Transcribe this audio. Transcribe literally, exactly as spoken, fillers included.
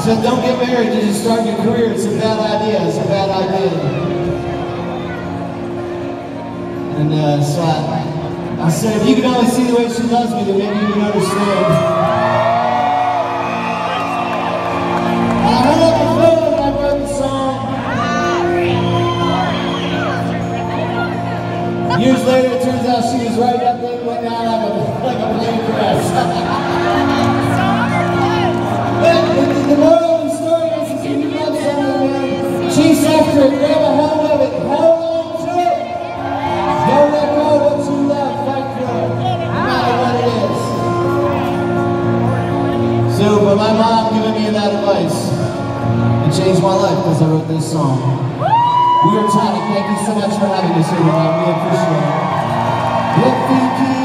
said, don't get married to just start your career. It's a bad idea. It's a bad idea. And uh, so I, I said, if you could only see the way she loves me, then maybe you would understand. And I hung up the phone and I wrote the song. Years later, it turns out she was right. That thing went down like a, like a plane crash. But the, the moral of the story is, if you love something, man, chase after it, grab a hold of it, hold on to it. Don't let go of what you love, fight for it, no matter what it is. So, but my mom giving me that advice, it changed my life because I wrote this song. We are Tonic. Thank you so much for having us here tonight. We appreciate it.